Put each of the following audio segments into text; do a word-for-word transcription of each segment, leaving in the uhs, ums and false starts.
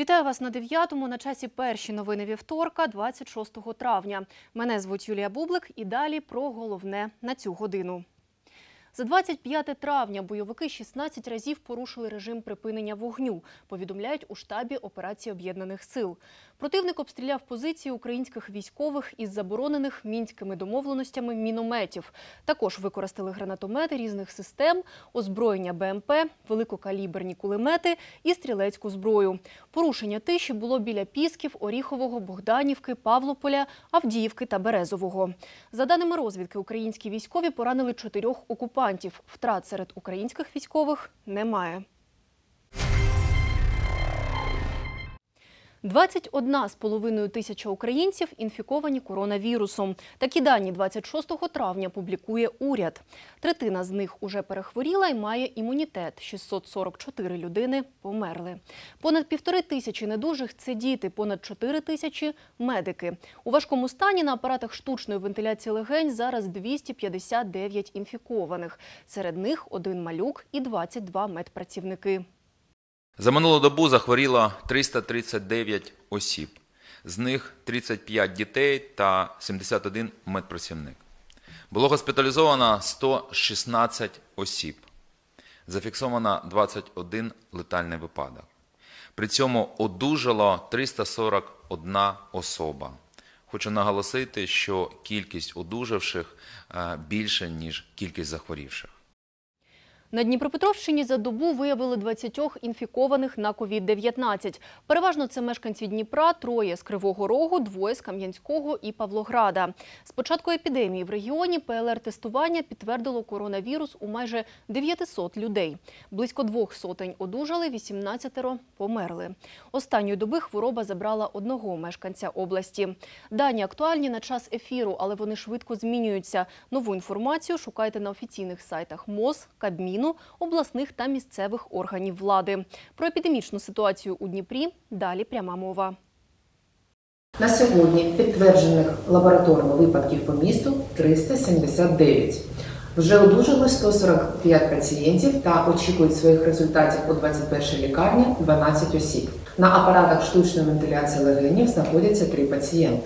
Вітаю вас на дев'ятому. На часі перші новини вівторка, двадцять шостого травня. Мене звуть Юлія Бублик і далі про головне на цю годину. За двадцять п'яте травня бойовики шістнадцять разів порушили режим припинення вогню, повідомляють у штабі операції Об'єднаних сил. Противник обстріляв позиції українських військових із заборонених мінськими домовленостями мінометів. Також використали гранатомети різних систем, озброєння Б М П, великокаліберні кулемети і стрілецьку зброю. Порушення тиші було біля Пісків, Оріхового, Богданівки, Павлополя, Авдіївки та Березового. За даними розвідки, українські військові поранили чотирьох окупантів. Втрат серед українських військових немає. двадцять одна з половиною тисяча українців інфіковані коронавірусом. Такі дані двадцять шостого травня публікує уряд. Третина з них уже перехворіла і має імунітет. шістсот сорок чотири людини померли. Понад півтори тисячі недужих – це діти, понад чотири тисячі – медики. У важкому стані на апаратах штучної вентиляції легень зараз двісті п'ятдесят дев'ять інфікованих. Серед них один малюк і двадцять два медпрацівники. За минулу добу захворіло триста тридцять дев'ять осіб, з них тридцять п'ять дітей та сімдесят один медпрацівник. Було госпіталізовано сто шістнадцять осіб, зафіксовано двадцять один летальний випадок. При цьому одужало триста сорок одна особа. Хочу наголосити, що кількість одужавших більше, ніж кількість захворівших. На Дніпропетровщині за добу виявили двадцять інфікованих на ковід дев'ятнадцять. Переважно це мешканці Дніпра, троє з Кривого Рогу, двоє з Кам'янського і Павлограда. З початку епідемії в регіоні П Л Р-тестування підтвердило коронавірус у майже дев'ятисот людей. Близько двох сотень одужали, вісімнадцятеро померли. Останньої доби хвороба забрала одного мешканця області. Дані актуальні на час ефіру, але вони швидко змінюються. Нову інформацію шукайте на офіційних сайтах М О З, Кабміну, обласних та місцевих органів влади. Про епідемічну ситуацію у Дніпрі далі пряма мова. На сьогодні підтверджених лабораторно випадків по місту триста сімдесят дев'ять. Вже одужали сто сорок п'ять пацієнтів та очікують своїх результатів у двадцять першій лікарні дванадцять осіб. На апаратах штучної вентиляції легенів знаходяться три пацієнти.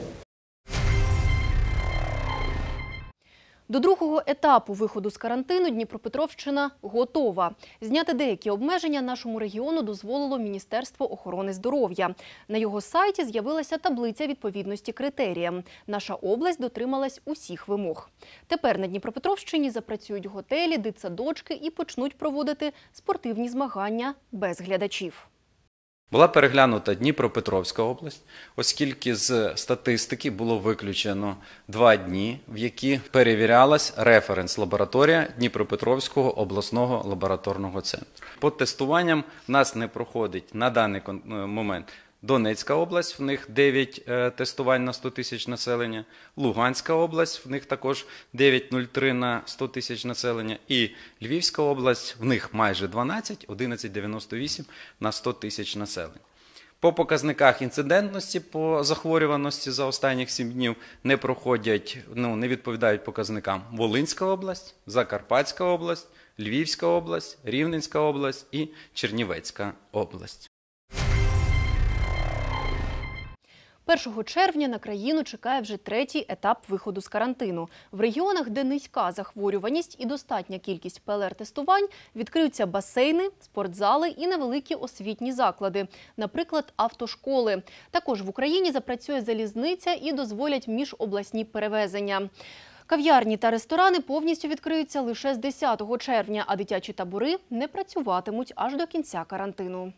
До другого етапу виходу з карантину Дніпропетровщина готова. Зняти деякі обмеження нашому регіону дозволило Міністерство охорони здоров'я. На його сайті з'явилася таблиця відповідності критеріям. Наша область дотрималась усіх вимог. Тепер на Дніпропетровщині запрацюють готелі, дитсадочки і почнуть проводити спортивні змагання без глядачів. Була переглянута Дніпропетровська область, оскільки з статистики було виключено два дні, в які перевірялась референс-лабораторія Дніпропетровського обласного лабораторного центру. По тестуванням в нас не проходить на даний момент Донецька область, в них дев'ять тестувань на сто тисяч населення, Луганська область, в них також дев'ять цілих нуль три на сто тисяч населення, і Львівська область, в них майже дванадцять, одинадцять цілих дев'яносто вісім на сто тисяч населення. По показниках інцидентності, по захворюваності за останніх сім днів не проходять, ну, не відповідають показникам Волинська область, Закарпатська область, Львівська область, Рівненська область і Чернівецька область. першого червня на країну чекає вже третій етап виходу з карантину. В регіонах, де низька захворюваність і достатня кількість П Л Р-тестувань, відкриються басейни, спортзали і невеликі освітні заклади, наприклад, автошколи. Також в Україні запрацює залізниця і дозволять міжобласні перевезення. Кав'ярні та ресторани повністю відкриються лише з десятого червня, а дитячі табори не працюватимуть аж до кінця карантину.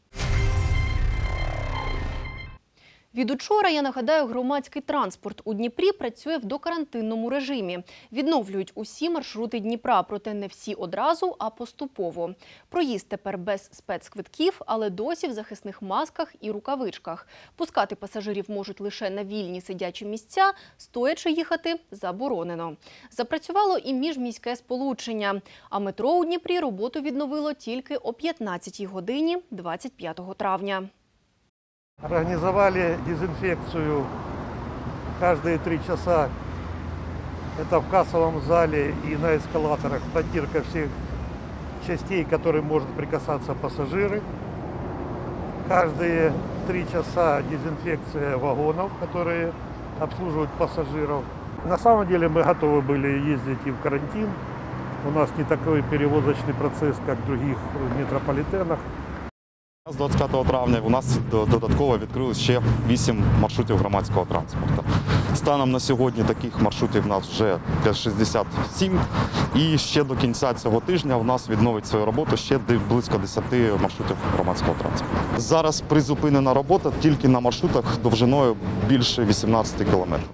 Від учора, я нагадаю, громадський транспорт у Дніпрі працює в докарантинному режимі. Відновлюють усі маршрути Дніпра, проте не всі одразу, а поступово. Проїзд тепер без спецквитків, але досі в захисних масках і рукавичках. Пускати пасажирів можуть лише на вільні сидячі місця, стоячи їхати заборонено. Запрацювало і міжміське сполучення. А метро у Дніпрі роботу відновило тільки о п'ятнадцятій годині двадцять п'ятого травня. Организовали дезинфекцию каждые три часа. Это в кассовом зале и на эскалаторах. Протирка всех частей, к которым может прикасаться пассажиры. Каждые три часа дезинфекция вагонов, которые обслуживают пассажиров. На самом деле мы готовы были ездить и в карантин. У нас не такой перевозочный процесс, как в других метрополітенах. З двадцять п'ятого травня у нас додатково відкрили ще вісім маршрутів громадського транспорту. Станом на сьогодні таких маршрутів у нас вже шістдесят сім. І ще до кінця цього тижня у нас відновить свою роботу ще близько десяти маршрутів громадського транспорту. Зараз призупинена робота тільки на маршрутах довжиною більше вісімнадцяти кілометрів.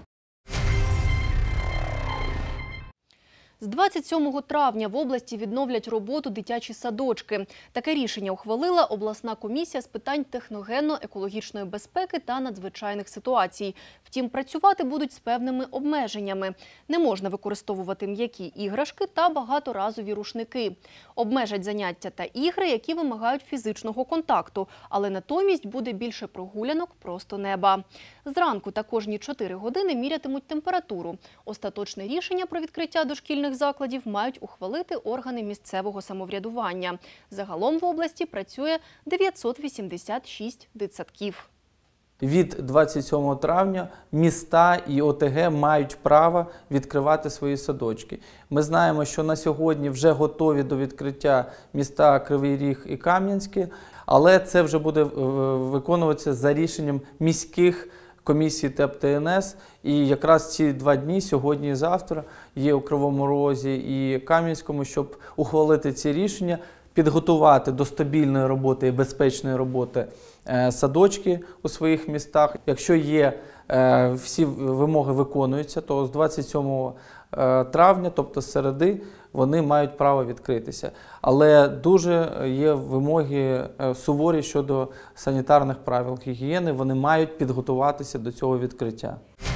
З двадцять сьомого травня в області відновлять роботу дитячі садочки. Таке рішення ухвалила обласна комісія з питань техногенно-екологічної безпеки та надзвичайних ситуацій. Втім, працювати будуть з певними обмеженнями. Не можна використовувати м'які іграшки та багаторазові рушники. Обмежать заняття та ігри, які вимагають фізичного контакту, але натомість буде більше прогулянок просто неба. Зранку та кожні чотири години мірятимуть температуру. Остаточне рішення про відкриття дошкільних закладів мають ухвалити органи місцевого самоврядування. Загалом в області працює дев'ятсот вісімдесят шість дитсадків. Від двадцять сьомого травня міста і О Те Ге мають право відкривати свої садочки. Ми знаємо, що на сьогодні вже готові до відкриття міста Кривий Ріг і Кам'янське, але це вже буде виконуватися за рішенням міських комісій Те Еп Те Ен Ес. І якраз ці два дні, сьогодні і завтра, є у Кривому Розі і Кам'янському, щоб ухвалити ці рішення, підготувати до стабільної роботи і безпечної роботи садочки у своїх містах. Якщо є всі вимоги виконуються, то з двадцять сьомого травня, тобто з середи, вони мають право відкритися. Але дуже є вимоги суворі щодо санітарних правил гігієни, вони мають підготуватися до цього відкриття.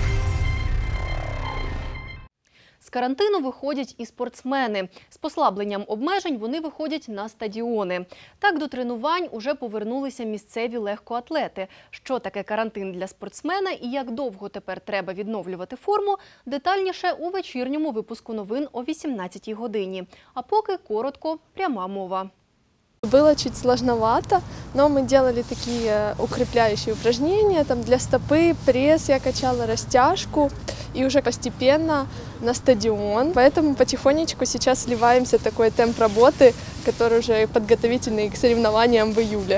З карантину виходять і спортсмени. З послабленням обмежень вони виходять на стадіони. Так до тренувань уже повернулися місцеві легкоатлети. Що таке карантин для спортсмена і як довго тепер треба відновлювати форму, детальніше у вечірньому випуску новин о вісімнадцятій годині. А поки коротко пряма мова. Было чуть сложновато, но мы делали такие укрепляющие упражнения. Там для стопы, пресс я качала, растяжку. И уже постепенно на стадион. Поэтому потихонечку сейчас сливаемся в такой темп работы, который уже подготовительный к соревнованиям в июле.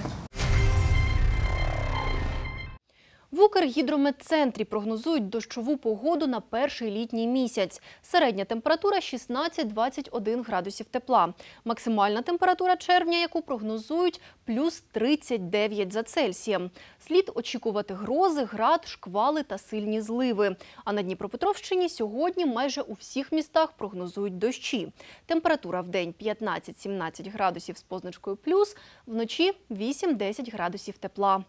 В Укргідрометцентрі прогнозують дощову погоду на перший літній місяць. Середня температура шістнадцять - двадцять один градусів тепла. Максимальна температура червня, яку прогнозують, плюс тридцять дев'ять за Цельсієм. Слід очікувати грози, град, шквали та сильні зливи. А на Дніпропетровщині сьогодні майже у всіх містах прогнозують дощі. Температура в день п'ятнадцять - сімнадцять градусів з позначкою плюс, вночі вісім - десять градусів тепла.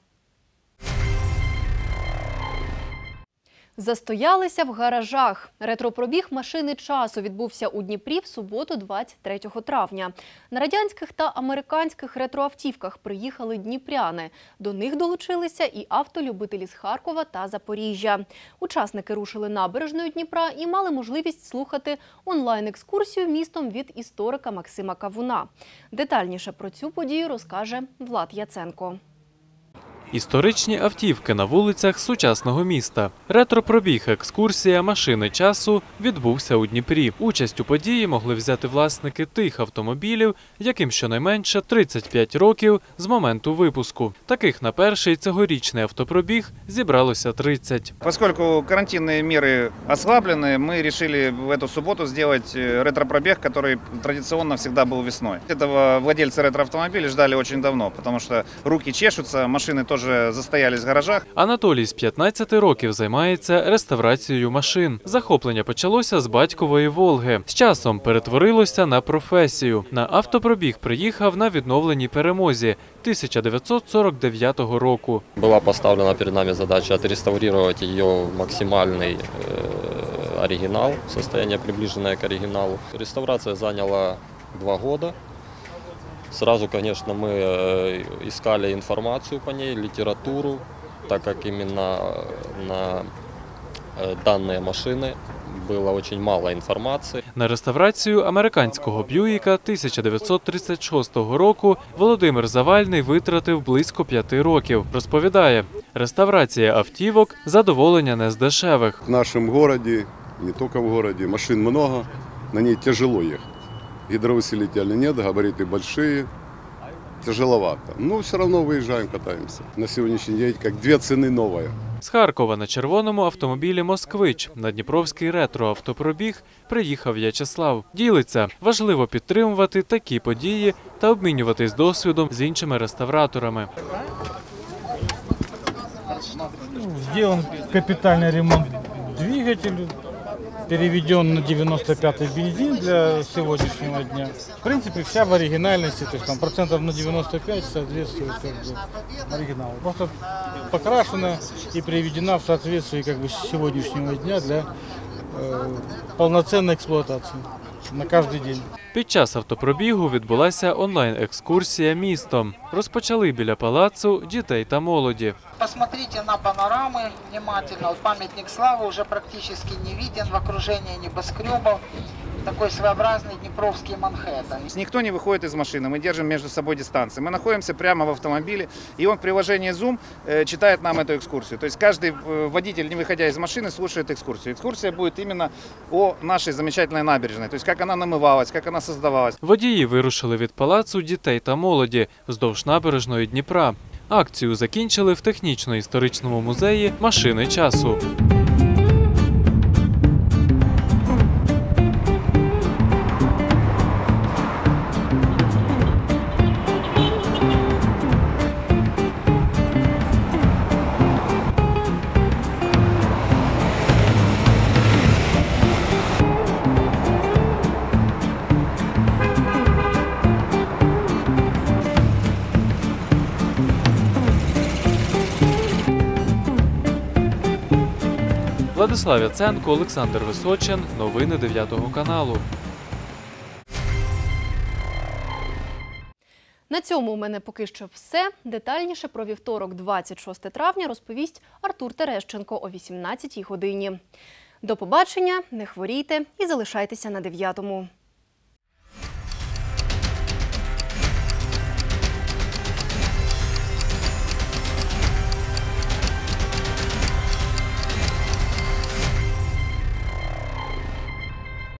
Застоялися в гаражах. Ретропробіг машини часу відбувся у Дніпрі в суботу двадцять третього травня. На радянських та американських ретроавтівках приїхали дніпряни. До них долучилися і автолюбителі з Харкова та Запоріжжя. Учасники рушили набережною Дніпра і мали можливість слухати онлайн-екскурсію містом від історика Максима Кавуна. Детальніше про цю подію розкаже Влад Яценко. Історичні автівки на вулицях сучасного міста. Ретропробіг екскурсія машини часу відбувся у Дніпрі. Участь у події могли взяти власники тих автомобілів, яким щонайменше тридцять п'ять років з моменту випуску. Таких на перший цьогорічний автопробіг зібралося тридцять. Поскольку карантинные меры ослаблены, мы решили в эту субботу сделать ретропробег, который традиционно всегда был весной. Этого владельцы ретроавтомобилей ждали очень давно, потому что руки чешутся, машины тоже застоялись в гаражах. Анатолій з п'ятнадцяти років займається реставрацією машин. Захоплення почалося з батькової «Волги». З часом перетворилося на професію. На автопробіг приїхав на відновленій «Перемозі» тисяча дев'ятсот сорок дев'ятого року. Була поставлена перед нами задача отреставрировать ее в максимальный э, оригинал, состояние приближенное к оригиналу. Реставрация заняла два года. Сразу, конечно, мы искали информацию по ней, литературу, так как именно на данные машины было очень мало информации. На реставрацію американського Б'юїка тисяча дев'ятсот тридцять шостого року Володимир Завальний витратив близько п'яти років. Розповідає, реставрація автівок – задоволення не з дешевих. В нашем городе, не только в городе, машин много, на ней тяжело ехать. Гидроусилителя нет, габариты большие, тяжеловато. Но все равно выезжаем, катаемся. На сегодняшний день как две цены новая. З Харкова на червоному автомобілі «Москвич» на Дніпровський ретро-автопробіг приїхав В'ячеслав. Ділиться, важливо підтримувати такі події та обмінюватись досвідом з іншими реставраторами. Сделан капитальный ремонт двигателя, переведен на девяносто пятый бензин для сегодняшнего дня. В принципе, вся в оригинальности, то есть там процентов на девяносто пять соответствует как бы оригиналу. Просто покрашена и приведена в соответствии как бы с сегодняшнего дня для э, полноценной эксплуатации на каждый день. Під час автопробігу відбулася онлайн-екскурсія містом. Розпочали біля палацу дітей та молоді. Посмотрите на панорамы внимательно. Вот памятник славы уже практически не виден в окружении небоскребов. Такой своеобразный днепровский Манхэттен. Никто не выходит из машины, мы держим между собой дистанции. Мы находимся прямо в автомобиле, и он в приложении Zoom э, читает нам эту экскурсию. То есть каждый э, водитель, не выходя из машины, слушает экскурсию. Экскурсия будет именно о нашей замечательной набережной, то есть как она намывалась, как она создавалась. Водії вирушили від палацу дітей та молоді вздовж набережної Дніпра. Акцію закінчили в технічно-історичному музеї «Машини часу». Владислав Яценко, Олександр Височин. Новини дев'ятого каналу. На цьому у мене поки що все. Детальніше про вівторок, двадцять шосте травня, розповість Артур Терещенко о вісімнадцятій годині. До побачення, не хворійте і залишайтеся на дев'ятому.